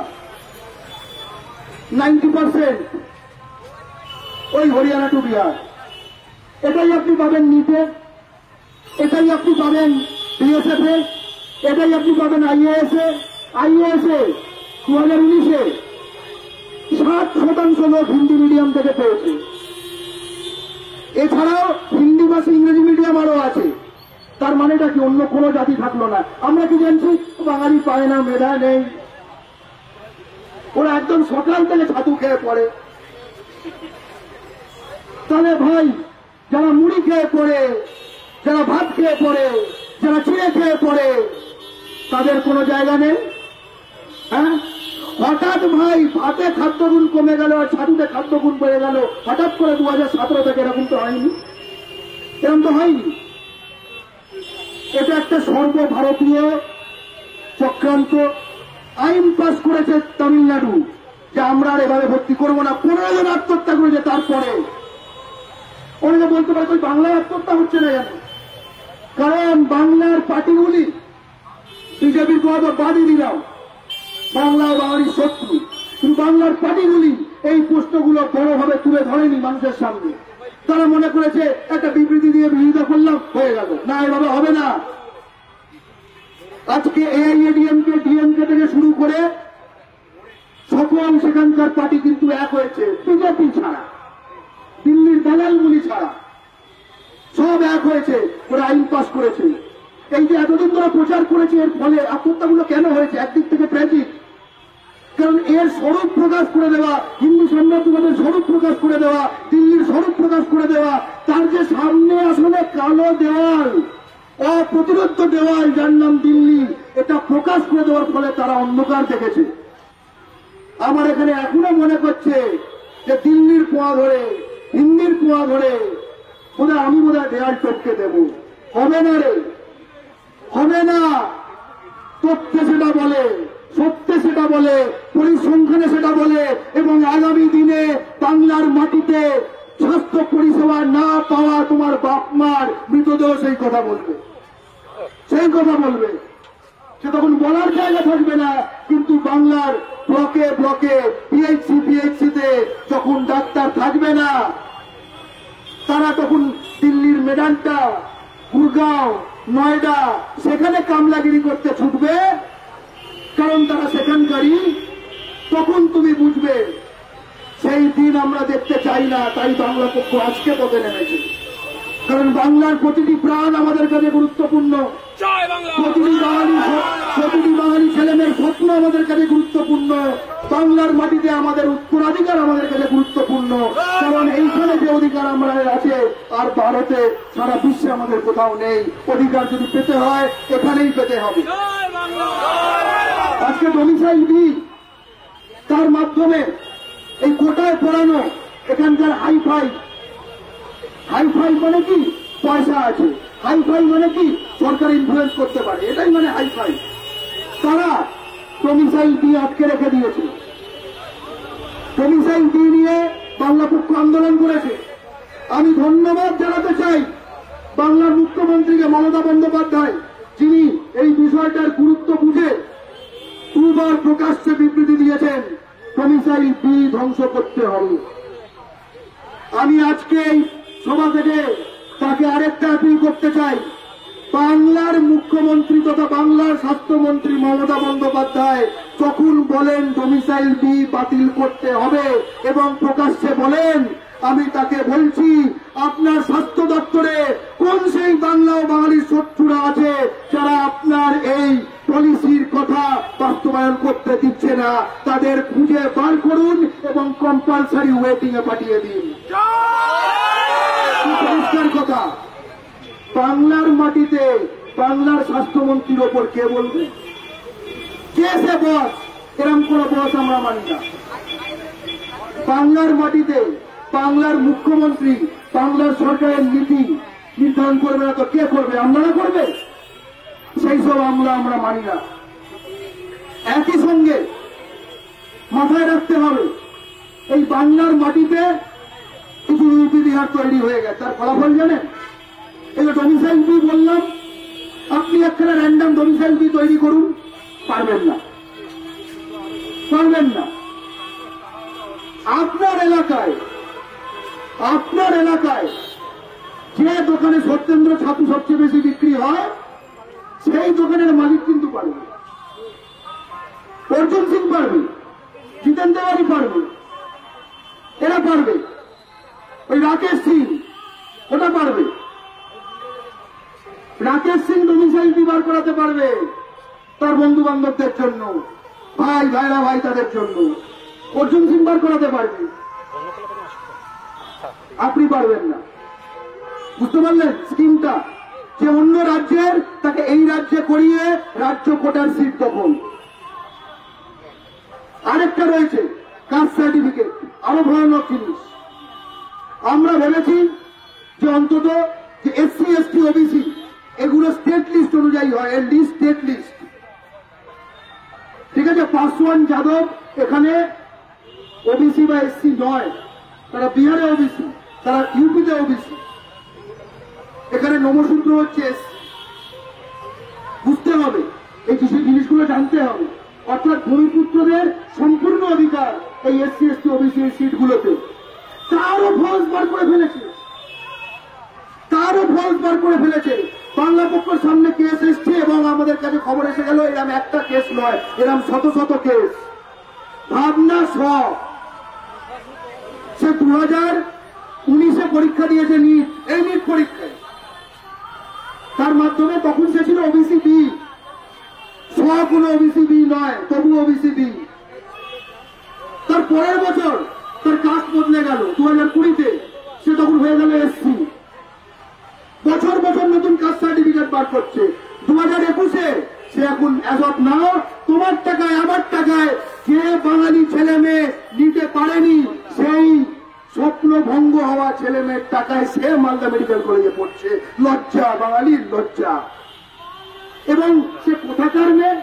নাইনটি পার্সেন্ট ওই হরিয়ানা টু বিহার। এটাই আপনি পাবেন নিটে, এটাই আপনি পাবেন বিএসএফ এ, এটাই আপনি পাবেন আইএএস এ। আইএএস এ দু হাজার উনিশে ষাট শতাংশ লোক হিন্দি মিডিয়াম থেকে পেয়েছে। এছাড়াও হিন্দি ভাষা ইংরেজি মিডিয়াম আরো আছে। তার মানেটা কি? অন্য কোনো জাতি থাকলো না। আমরা কি জানছি? বাঙালি পায় না, মেধা নেই, ওরা একদম সকাল থেকে ছাতু খেয়ে পড়ে। তাহলে ভাই, যারা মুড়ি খেয়ে পড়ে, যারা ভাত খেয়ে পড়ে, যারা চিড়ে খেয়ে পড়ে, তাদের কোনো জায়গা নেই। হ্যাঁ, হঠাৎ ভাই ভাতে খাদ্যগুণ কমে গেল আর ছাতুতে খাদ্যগুণ বেড়ে গেল, হঠাৎ করে দু হাজার সতেরো থেকে এরকম তো হয়নি, এরকম তো হয়নি। এটা একটা সর্বভারতীয় চক্রান্ত। আইন পাস করেছে তামিলনাড়ু যে আমরা আর এভাবে ভর্তি করবো না। পনেরো জন আত্মহত্যা করেছে। তারপরে অনেকে বলতে পারে ওই বাংলায় আত্মহত্যা হচ্ছে না কেন? কারণ বাংলার পার্টিগুলি, বিজেপির কথা বাদই দিলাম, বাংলা বাঙালির শত্রু, কিন্তু বাংলার পার্টিগুলি এই প্রশ্নগুলো বড়ভাবে তুলে ধরেনি মানুষের সামনে। তারা মনে করেছে একটা বিবৃতি দিয়ে বিরোধিতা করলাম, হয়ে গেল। না, এভাবে হবে না। আজকে এআইএডিএমকে, ডিএমকে থেকে শুরু করে সকল সেখানকার পার্টি কিন্তু এক হয়েছে, বিজেপি ছাড়া। দালালমুলি ছাড়া সব এক হয়েছে, ওরা আইন পাস করেছে। এই যে এতদিন ধরে প্রচার করেছে, এর ফলে আত্মহত্যাগুলো কেন হয়েছে? একদিক থেকে ট্র্যাজিক, কারণ এর স্বরূপ প্রকাশ করে দেওয়া, হিন্দু সাম্রাজ্যবাদের স্বরূপ প্রকাশ করে দেওয়া, দিল্লির স্বরূপ প্রকাশ করে দেওয়া, তার যে সামনে আসলে কালো দেওয়াল, অপ্রতিরোধ দেওয়াল যার নাম দিল্লি, এটা প্রকাশ করে দেওয়ার ফলে তারা অন্ধকার দেখেছে। আমার এখানে এখনো মনে করছে যে দিল্লির কুয়া ধরে, হিন্দির কুয়া ধরে বোধহয় আমি বোধহয় দেয়াল টপকে দেব। হবে না রে, হবে না। তথ্যে সেটা বলে, সত্যে সেটা বলে, পরিসংখ্যানে সেটা বলে, এবং আগামী দিনে বাংলার মাটিতে স্বাস্থ্য পরিষেবা না পাওয়া তোমার বাপ মার মৃতদেহ সেই কথা বলবে, সেই কথা বলবে। সে তখন বলার জায়গা থাকবে না, কিন্তু বাংলার ব্লকে ব্লকে পিএইচসি পিএইচসিতে যখন ডাক্তার থাকবে না, তারা তখন দিল্লির মেদান্টা, গুরগাঁও, নয়ডা সেখানে কামলাগিরি করতে ছুটবে, কারণ তারা সেখানকারই। তখন তুমি বুঝবে সেই দিন আমরা দেখতে চাই না। তাই বাংলা পক্ষ আজকে পথে নেমেছে, কারণ বাংলার প্রতিটি প্রাণ আমাদের কাছে গুরুত্বপূর্ণ, প্রতিটি বাঙালি প্রতিটি বাঙালি ছেলেমেয়ের স্বপ্ন আমাদের কাছে গুরুত্বপূর্ণ, বাংলার মাটিতে আমাদের উত্তরাধিকার আমাদের কাছে গুরুত্বপূর্ণ। কারণ এইখানে যে অধিকার আমরা আছে আর ভারতে সারা বিশ্বে আমাদের কোথাও নেই। অধিকার যদি পেতে হয় এখানেই পেতে হবে। আজকে ডোমিসাইল বি, তার মাধ্যমে এই কোটায় পড়ানো এখানকার হাইফাই, হাইফাই মানে কি পয়সা আছে, হাইফাই মানে কি সরকার ইনফ্লুয়েন্স করতে পারে, এটাই মানে হাইফাই। তারা ডোমিসাইল বি আটকে রেখে দিয়েছে। ডোমিসাইল বি নিয়ে বাংলা পক্ষ আন্দোলন করেছে। আমি ধন্যবাদ জানাতে চাই বাংলার মুখ্যমন্ত্রীকে, মমতা বন্দ্যোপাধ্যায়, যিনি এই বিষয়টার গুরুত্ব বুঝে দুবার প্রকাশ্যে বিবৃতি দিয়েছেন ডোমিসাইল বি ধ্বংস করতে হবে। আমি আজকে এই সভা থেকে তাকে আরেকটা আপিল করতে চাই, বাংলার মুখ্যমন্ত্রী তথা বাংলার স্বাস্থ্যমন্ত্রী মমতা বন্দ্যোপাধ্যায় যখন বলেন ডোমিসাইল বি বাতিল করতে হবে এবং প্রকাশ্যে বলেন, আমি তাকে বলছি আপনার স্বাস্থ্য দপ্তরে কোন সেই বাংলা ও বাঙালির শত্রুরা আছে যারা আপনার এই পলিসির কথা বাস্তবায়ন করতে দিচ্ছে না, তাদের খুঁজে বার করুন এবং কম্পালসারি ওয়েটিং এ পাঠিয়ে দিন। পরিষ্কার কথা, বাংলার মাটিতে বাংলার স্বাস্থ্যমন্ত্রীর ওপর কে বলবে? কে সে বস? এরকম কোন বস আমরা মানি না। বাংলার মাটিতে বাংলার মুখ্যমন্ত্রী বাংলার সরকারের নীতি নির্ধারণ করবে না তো কে করবে? আপনারা করবে? সেই সব আমরা আমরা মানি না। একই সঙ্গে মাথায় রাখতে হবে, এই বাংলার মাটিতে কিছু ইউপি বিহার তৈরি হয়ে গেছে, তার ফলাফল জানেন? এই ডোমিসাইল বি বললাম, আপনি একটা র্যান্ডাম ডোমিসাইল বি তৈরি করুন, পারবেন না, পারবেন না। আপনার এলাকায় আপনার এলাকায় যে দোকানে সত্যেন্দ্র ছাতু সবচেয়ে বেশি বিক্রি হয় সেই দোকানের মালিক কিন্তু পারবে, অর্জুন সিং পারবে, জিতেন তেওয়ারি পারবে, এরা পারবে। ওই রাকেশ সিং ওটা পারবে। রাকেশ সিং ডোমিসাইল বি বার করাতে পারবে তার বন্ধু বান্ধবদের জন্য, ভাই ভাইরা ভাই তাদের জন্য। অর্জুন সিং বার করাতে পারবে, আপনি পারবেন না। বুঝতে পারলেন স্কিমটা? যে অন্য রাজ্যের তাকে এই রাজ্যে করিয়ে রাজ্য কোটার সিট দখল। আরেকটা রয়েছে কাস্ট সার্টিফিকেট, আরো ভয়ানক জিনিস। আমরা ভেবেছি যে অন্তত যে এসসি এসটি ওবিসি এগুলো স্টেট লিস্ট অনুযায়ী হয়, এর লিস্ট স্টেট লিস্ট, ঠিক আছে? পাসওয়ান যাদব এখানে ওবিসি বা এসসি নয়, তারা বিহারে ওবিসি, তারা ইউপিতে ওবিসি, এখানে নমশূদ্র হচ্ছে এসসি। বুঝতে হবে, এই জিনিসগুলো জানতে হবে। অর্থাৎ ভূমিপুত্রদের সম্পূর্ণ অধিকার এই এসসি এসটি ওবিসি এই সিটগুলোতে। তারও ফলস বার করে ফেলেছে, তারও ফলস বার করে ফেলেছে। বাংলা পক্ষের সামনে কেস এসছে এবং আমাদের কাছে খবর এসে গেল এরম একটা কেস নয়, এরম শত শত কেস। ভাবনা সব সে দু হাজার উনিশে পরীক্ষা দিয়েছে নিট, এই নিট পরীক্ষায় তার মাধ্যমে তখন সে ছিল ওবিসি বি, সব কোনো ওবিসি বি নয়, তবু ওবিসি বি। তার পরের বছর তার কাস্ট বদলে গেল, দু হাজার কুড়িতে সে তখন হয়ে গেল এসসি। বছর বছর নতুন কাস্ট সার্টিফিকেট বার করছে। দু হাজার একুশে সে এখন অ্যাজ অফ নাও তোমার টাকায় আমার টাকায় যে বাঙালি ছেলে মেয়ে নিতে পারেনি সেই স্বপ্ন ভঙ্গ হওয়া ছেলে মেয়ের টাকায় সে মালদা মেডিকেল কলেজে পড়ছে। লজ্জা, বাঙালির লজ্জা। এবং সে কোথাকার মেয়ে?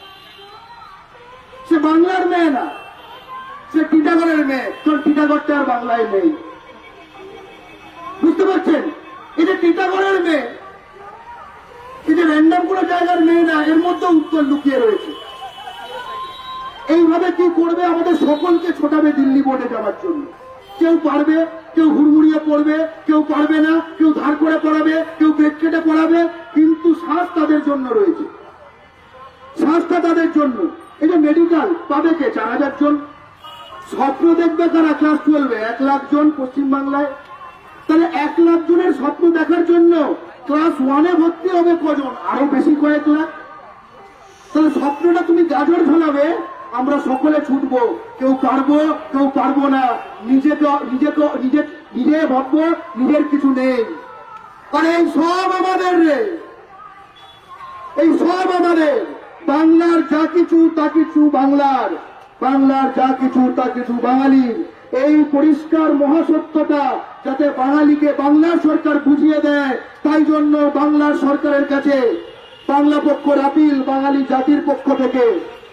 সে বাংলার মেয়ে না, সে টিটাগড়ের মেয়ে। তোর টিটাগড়টা আর বাংলায় নেই, বুঝতে পারছেন? এই যে টিটাগড়ের মেয়ে, এই যে র্যান্ডাম কোন জায়গার মেয়ে না, এর মধ্যে উত্তর লুকিয়ে রয়েছে। এইভাবে কি করবে? আমাদের সকলকে ছোটাবে দিল্লি বোর্ডে যাওয়ার জন্য। কেউ পারবে, কেউ হুড়মুড়িয়ে পড়বে, কেউ পারবে না, কেউ ধার করে পড়াবে, কেউ পেট কেটে পড়াবে, কিন্তু শ্বাস তাদের জন্য রয়েছে, শ্বাসটা তাদের জন্য। এই যে মেডিকেল পাবে কে? চার হাজার জন। স্বপ্ন দেখবে কারা? ক্লাস টুয়েলভে এক লাখ জন পশ্চিমবাংলায়। তাহলে এক লাখ জনের স্বপ্ন দেখার জন্য ক্লাস ওয়ানে ভর্তি হবে কজন? আরো বেশি কয়েক লাখ। তাহলে স্বপ্নটা তুমি গাজর ঝোলাবে, আমরা সকলে ছুটবো, কেউ পারবো কেউ পারবো না, নিজেকে নিজেকে নিজে নিজে ভাববো নিজের কিছু নেই। আর এই সব আমাদের রে, এই সব আমাদের। বাংলার যা কিছু তা কিছু বাংলার, বাংলার যা কিছু তা কিছু বাঙালির। এই পরিষ্কার মহাসত্যটা যাতে বাঙালিকে বাংলার সরকার বুঝিয়ে দেয়, তাই জন্য বাংলার সরকারের কাছে বাংলা পক্ষের আপিল বাঙালি জাতির পক্ষ থেকে।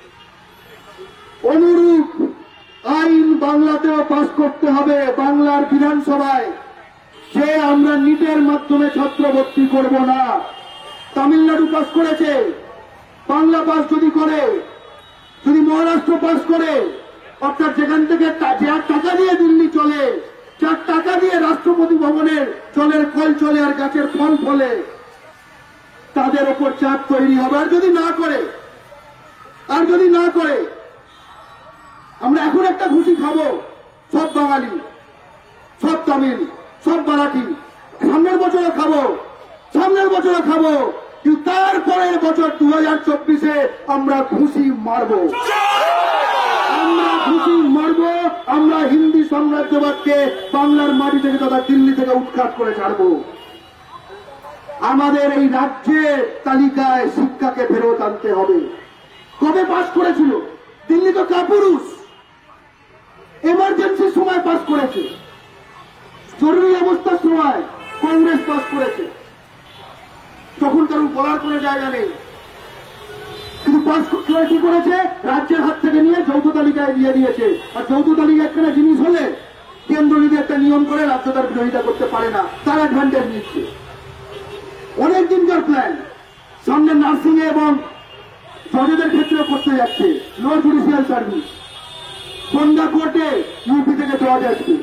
অনুরূপ আইন বাংলাতেও পাস করতে হবে, বাংলার বিধানসভায়, যে আমরা নিটের মাধ্যমে ছাত্র ভর্তি করব না। তামিলনাড়ু পাস করেছে, বাংলা পাস যদি করে, যদি মহারাষ্ট্র পাস করে, অর্থাৎ যেখান থেকে যার টাকা দিয়ে দিল্লি চলে, যার টাকা দিয়ে রাষ্ট্রপতি ভবনের জলের কল চলে আর গাছের ফল ফলে, তাদের ওপর চাপ তৈরি হবে। আর যদি না করে, আর যদি না করে, আমরা এখন একটা খুশি খাবো, সব বাঙালি, সব তামিল, সব মারাঠি, সামনের বছরে খাবো, সামনের বছরে খাবো, কিন্তু তারপরের বছর দু হাজার চব্বিশে আমরা খুশি মারবো, আমরা খুশি মারবো। আমরা হিন্দি সাম্রাজ্যবাদকে বাংলার মাটি থেকে তথা দিল্লি থেকে উৎখাত করে ছাড়বো। আমাদের এই রাজ্যের তালিকায় শিক্ষাকে ফেরত আনতে হবে। কবে পাস করেছিল দিল্লি? তো কাপুরুষ, এমার্জেন্সির সময় পাস করেছে, জরুরি অবস্থার সময় কংগ্রেস পাস করেছে, তখন কারণ বলার কোনো জায়গা নেই। কিন্তু পাস কি করেছে? রাজ্যের হাত থেকে নিয়ে যৌথ তালিকায় দিয়ে দিয়েছে। আর যৌথ তালিকা একটা জিনিস হলে কেন্দ্র যদি একটা নিয়ম করে, রাজ্য তার বিরোধিতা করতে পারে না, তার অ্যাডভান্টেজ নিচ্ছে। অনেক দিনকার প্ল্যান সামনে নার্সিং এ এবং জজেদের ক্ষেত্রে করতে যাচ্ছে। লো জুডিশিয়াল সার্ভিস, সন্ধ্যা কোর্টে ইউপি থেকে জজ আসবে।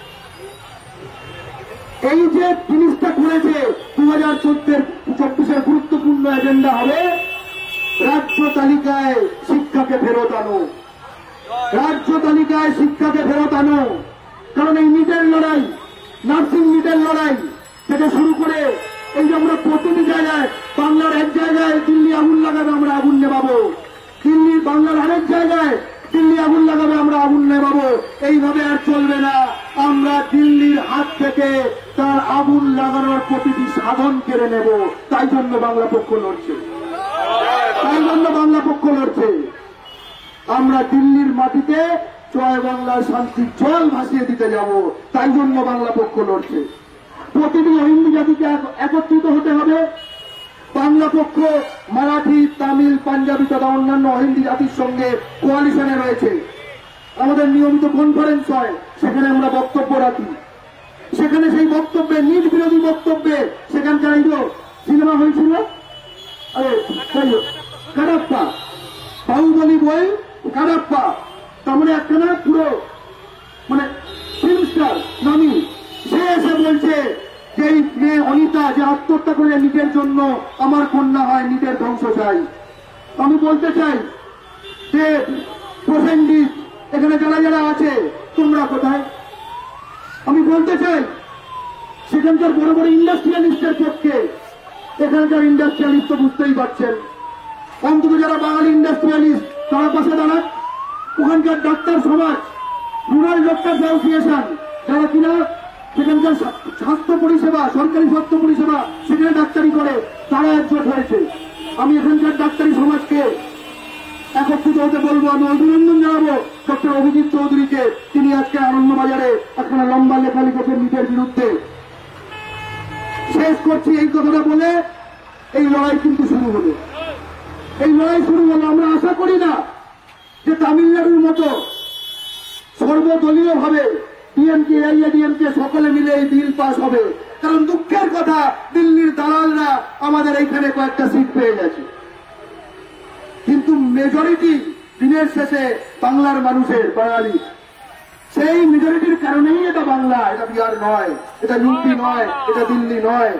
এই যে জিনিসটা করেছে, দু হাজার চোদ্দের চব্বিশের গুরুত্বপূর্ণ এজেন্ডা হবে রাজ্য তালিকায় শিক্ষাকে ফেরত আনো, রাজ্য তালিকায় শিক্ষাকে ফেরত আনো। কারণ এই নিটের লড়াই, নার্সিং নিটের লড়াই থেকে শুরু করে এই যে আমরা প্রতিটি জায়গায়, বাংলার এক জায়গায় দিল্লি আগুন লাগাবে, আমরা আগুন নেবাবো, দিল্লি বাংলার আরেক জায়গায় দিল্লি আগুন লাগাবে, আমরা আগুন নেবাবো। এইভাবে আর চলবে না। আমরা দিল্লির হাত থেকে তার আগুন লাগানোর প্রতিটি সাধন কেড়ে নেব। তাই জন্য বাংলা পক্ষ লড়ছে, তাই জন্য বাংলা পক্ষ লড়ছে। আমরা দিল্লির মাটিতে জয় বাংলার শান্তির জল ভাসিয়ে দিতে যাব, তাই জন্য বাংলা পক্ষ লড়ছে। প্রতিটি হিন্দু জাতিকে একত্রিত হতে হবে। বাংলা পক্ষ মারাঠি, তামিল, পাঞ্জাবি তথা অন্যান্য হিন্দি জাতির সঙ্গে কোয়ালিশনে রয়েছে। আমাদের নিয়মিত কনফারেন্স হয়, সেখানে আমরা বক্তব্য রাখি। সেখানে সেই বক্তব্যে, নিট বিরোধী বক্তব্যে, সেখানকার এই সিনেমা হয়েছিল, আরে কারাপ্পা, বাহুবলী বই কারাপ্পা, তার মানে একখানা পুরো মানে ফিল্ম স্টার নামি, সে এসে বলছে যে এই মেয়ে অনিতা যে আত্মহত্যা করে নিটের জন্য আমার কন্যা হয়, নিটের ধ্বংস চাই। আমি বলতে চাই যে প্রসেনজিৎ, এখানে যারা যারা আছে তোমরা কোথায়? আমি বলতে চাই সেখানকার বড় বড় ইন্ডাস্ট্রিয়ালিস্টের পক্ষে। এখানকার ইন্ডাস্ট্রিয়ালিস্ট তো বুঝতেই পারছেন, অন্তত যারা বাঙালি ইন্ডাস্ট্রিয়ালিস্ট তারা পাশে দাঁড়ান। ওখানকার ডাক্তার সমাজ, রুরাল ডক্টর অ্যাসোসিয়েশন, যারা কিনা সেখানকার স্বাস্থ্য পরিষেবা, সরকারি স্বাস্থ্য পরিষেবা সেখানে ডাক্তারি করে, তারা একজোট হয়েছে। আমি এখানকার ডাক্তারি সমাজকে একত্রিত হতে বলবো। আমি অভিনন্দন জানাবো ডক্টর অভিজিৎ চৌধুরীকে, তিনি আজকে আনন্দবাজারে একখানা লম্বা লেখা লিখেছেন নিজের বিরুদ্ধে। শেষ করছি এই কথাটা বলে, এই লড়াই কিন্তু শুরু হলো। এই লড়াই শুরু হলো। আমরা আশা করি না যে তামিলনাড়ুর মতো সর্বদলীয় ভাবে ডিএমকে এআইএডিএমকে সকলে মিলে এই বিল পাস হবে, কারণ দুঃখের কথা দিল্লির দালালরা আমাদের এইখানে কয়েকটা সিট পেয়ে গেছে, কিন্তু মেজরিটি দিনের শেষে বাংলার মানুষের, বাঙালি। সেই মেজরিটির কারণেই এটা বাংলা, এটা বিহার নয়, এটা ইউপি নয়, এটা দিল্লি নয়।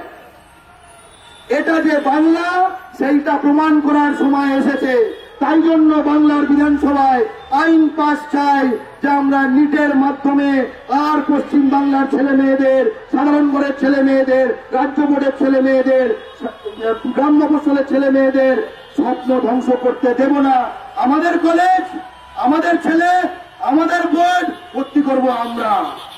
এটা যে বাংলা সেইটা প্রমাণ করার সময় এসেছে। তাই জন্য বাংলার বিধানসভায় আইন পাস চাই যে আমরা নিটের মাধ্যমে আর পশ্চিম বাংলার ছেলে মেয়েদের, সাধারণ বোর্ডের ছেলে মেয়েদের, রাজ্য বোর্ডের ছেলে মেয়েদের, গ্রাম মফস্বলের ছেলে মেয়েদের স্বপ্ন ধ্বংস করতে দেব না। আমাদের কলেজ, আমাদের ছেলে, আমাদের বোর্ড ভর্তি করব আমরা।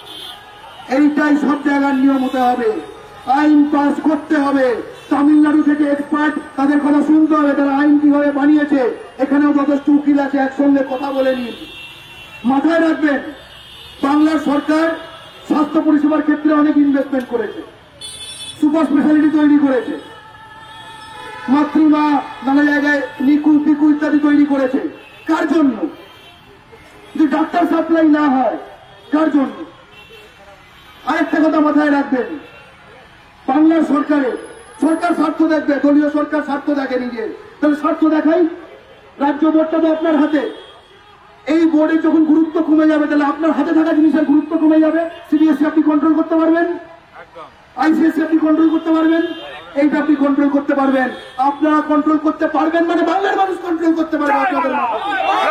এইটাই সব জায়গার নিয়ম হতে হবে। আইন পাস করতে হবে। তামিলনাড়ু থেকে এক্সপার্ট, তাদের কথা শুনতে হবে, তারা আইন কিভাবে বানিয়েছে। এখানেও যথেষ্ট উকিল আছে, একসঙ্গে কথা বলে নিন। মাথায় রাখবেন, বাংলার সরকার স্বাস্থ্য পরিষেবার ক্ষেত্রে অনেক ইনভেস্টমেন্ট করেছে, সুপার স্পেশালিটি তৈরি করেছে, মাতৃমা নানা জায়গায় নিকু পিকু ইত্যাদি তৈরি করেছে। কার জন্য? যদি ডাক্তার সাপ্লাই না হয় কার জন্য? আরেকটা কথা মাথায় রাখবেন, বাংলার সরকারের সরকার স্বার্থ দেখবে, দলীয় সরকার স্বার্থ দেখে নিজের, তাহলে স্বার্থ দেখাই। রাজ্য বোর্ডটা তো আপনার হাতে। এই বোর্ডে যখন গুরুত্ব কমে যাবে, তাহলে আপনার হাতে থাকা জিনিসের গুরুত্ব কমে যাবে। সিবিএসসি আপনি কন্ট্রোল করতে পারবেন, আইসিএসসি আপনি কন্ট্রোল করতে পারবেন, এইটা আপনি কন্ট্রোল করতে পারবেন। আপনারা কন্ট্রোল করতে পারবেন মানে বাংলার মানুষ কন্ট্রোল করতে পারবে আপনাদের মাথায়।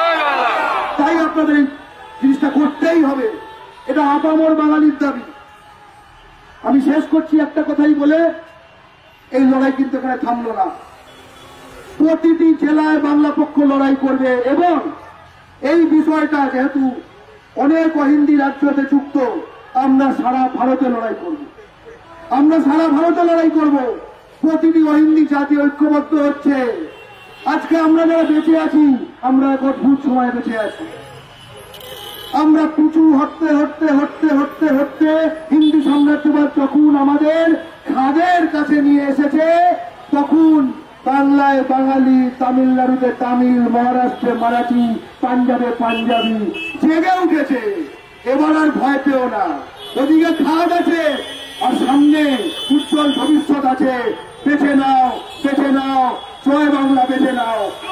তাই আপনাদের এই জিনিসটা করতেই হবে। এটা আপামর বাঙালির দাবি। আমি শেষ করছি একটা কথাই বলে, এই লড়াই কিন্তু এখানে থামলো না। প্রতিটি জেলায় বাংলা পক্ষ লড়াই করবে এবং এই বিষয়টা যেহেতু অনেক অহিন্দি রাজ্যতে যুক্ত, আমরা সারা ভারতে লড়াই করব। আমরা সারা ভারতে লড়াই করব। প্রতিটি অহিন্দি জাতি ঐক্যবদ্ধ হচ্ছে। আজকে আমরা যারা বেঁচে আছি, আমরা এক অদ্ভুত সময় বেঁচে আছি। আমরা পিছু হটতে হটতে হটতে হটতে হটতে হিন্দু সাম্রাজ্যবাদ যখন আমাদের খাদের কাছে নিয়ে এসেছে, তখন বাংলায় বাঙালি, তামিলনাড়ুতে তামিল, মহারাষ্ট্রে মারাঠি, পাঞ্জাবে পাঞ্জাবি জেগে উঠেছে। এবার আর ভয় পেও না। ওদিকে খাদ আছে আর সামনে উজ্জ্বল ভবিষ্যৎ আছে। বেছে নাও, বেছে নাও, জয় বাংলা বেছে নাও।